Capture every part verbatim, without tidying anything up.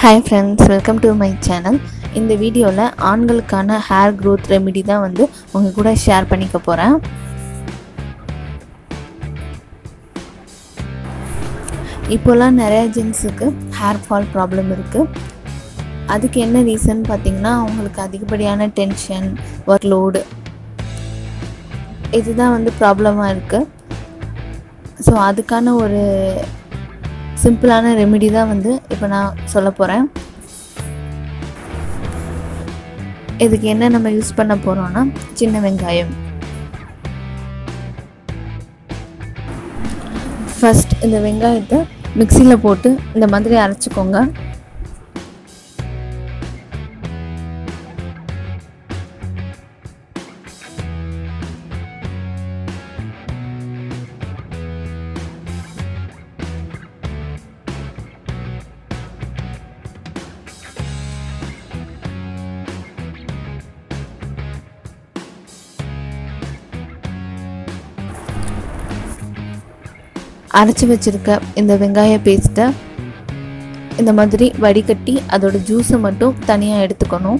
Hi friends, welcome to my channel. இந்த வீடியோல ஆண்களுக்கான ஹேர் growth ரெமெடி தான் வந்து உங்க கூட ஷேர் பண்ணிக்க போறேன். இப்போலாம் நிறைய ஜென்ஸுக்கு ஹேர் ஃபால் ப்ராப்ளம் இருக்கு. அதுக்கு என்ன ரீசன் பாத்தீங்கன்னா அவங்களுக்கு அதிகப்படியான டென்ஷன், ஒர்க் லோட் இதுதான் வந்து ப்ராப்ளமா இருக்கு. ஸோ அதுக்கான ஒரு சிம்பிளான ரெமெடி தான் வந்து இப்போ நான் சொல்ல போகிறேன். இதுக்கு என்ன நம்ம யூஸ் பண்ண போகிறோம்னா சின்ன வெங்காயம். ஃபர்ஸ்ட் இந்த வெங்காயத்தை மிக்சியில் போட்டு இந்த மாதிரி அரைச்சிக்கோங்க. அரைச்சி வச்சிருக்க இந்த வெங்காய பேஸ்ட்டை இந்த மாதிரி வடிகட்டி அதோட ஜூஸை மட்டும் தனியாக எடுத்துக்கணும்.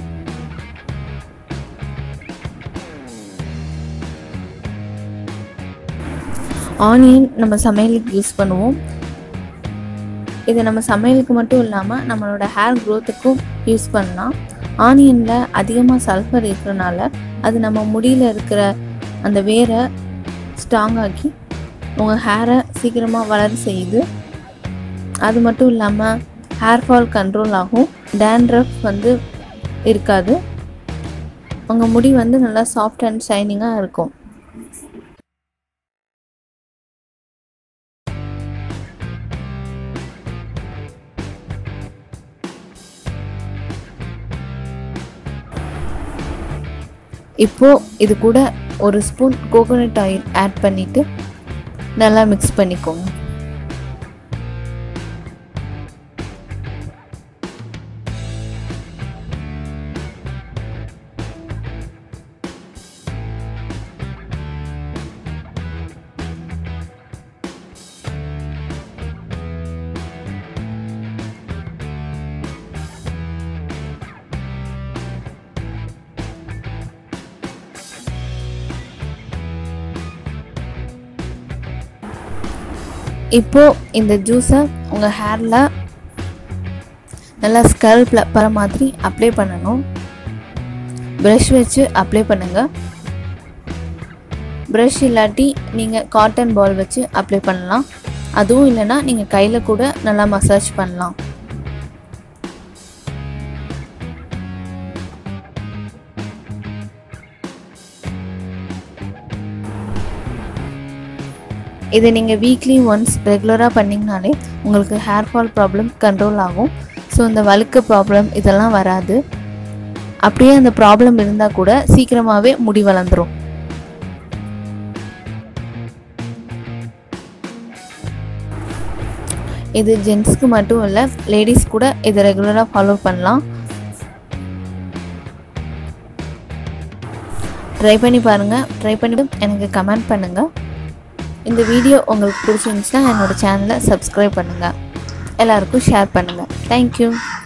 ஆனியன் நம்ம சமையலுக்கு யூஸ் பண்ணுவோம். இதை நம்ம சமையலுக்கு மட்டும் இல்லாமல் நம்மளோட ஹேர் க்ரோத்துக்கும் யூஸ் பண்ணலாம். ஆனியனில் அதிகமாக சல்ஃபர் இருக்கிறனால அது நம்ம முடியில் இருக்கிற அந்த வேரை ஸ்ட்ராங்காக்கி உங்கள் ஹேரை சீக்கிரமாக வளர செய்யுது. அது மட்டும் இல்லாமல் ஹேர் ஃபால் கண்ட்ரோல் ஆகும். டேண்ட்ரஃப் வந்து இருக்காது. உங்கள் முடி வந்து நல்லா சாஃப்ட் அண்ட் ஷைனிங்காக இருக்கும். இப்போது இது கூட ஒரு ஸ்பூன் கோகோனட் ஆயில் ஆட் பண்ணிவிட்டு நல்லா மிக்ஸ் பண்ணிக்கோங்க. இப்போ இந்த ஜூஸை உங்கள் ஹேரில் நல்லா ஸ்கல்பில் பர மாதிரி அப்ளை பண்ணணும். ப்ரஷ் வச்சு அப்ளை பண்ணுங்கள். ப்ரஷ் இல்லாட்டி நீங்கள் காட்டன் பால் வச்சு அப்ளை பண்ணலாம். அதுவும் இல்லைன்னா நீங்கள் கையில் கூட நல்லா மசாஜ் பண்ணலாம். இதை நீங்கள் வீக்லி ஒன்ஸ் ரெகுலராக பண்ணிங்கனாலே உங்களுக்கு ஹேர் ஃபால் ப்ராப்ளம் கண்ட்ரோல் ஆகும். ஸோ இந்த வழுக்கு ப்ராப்ளம் இதெல்லாம் வராது. அப்படியே அந்த ப்ராப்ளம் இருந்தால் கூட சீக்கிரமாகவே முடி வளர்ந்துடும். இது ஜென்ட்ஸ்க்கு மட்டும் இல்லை, லேடிஸ் கூட இதை ரெகுலராக ஃபாலோ பண்ணலாம். ட்ரை பண்ணி பாருங்கள். ட்ரை பண்ணிட்டு எனக்கு கமெண்ட் பண்ணுங்கள். இந்த வீடியோ உங்களுக்கு பிடிச்சிருந்துச்சுன்னா என்னோட சேனலை சப்ஸ்கிரைப் பண்ணுங்கள். எல்லாருக்கும் ஷேர் பண்ணுங்கள். தேங்க்யூ.